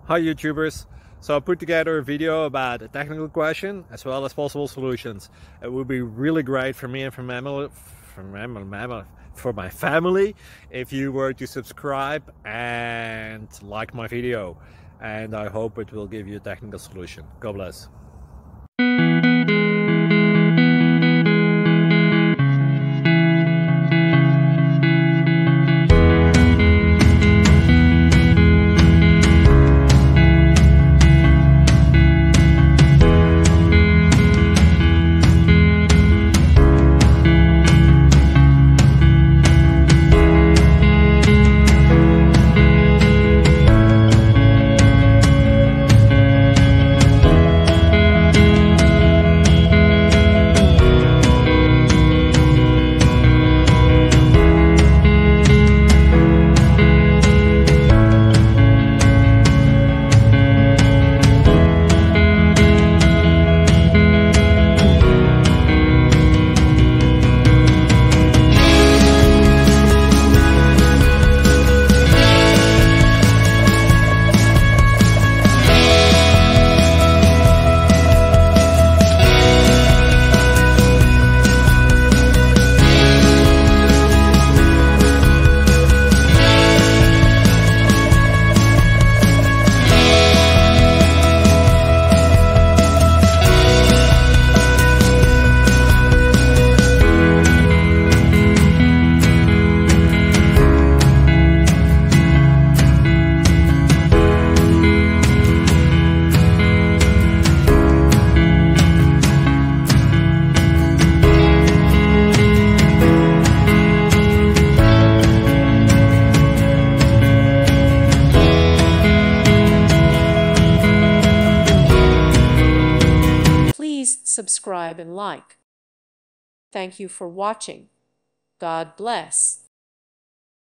Hi YouTubers! So I put together a video about a technical question as well as possible solutions. It would be really great for me and for my family if you were to subscribe and like my video, and I hope it will give you a technical solution. God bless. Please subscribe and like. Thank you for watching. God bless.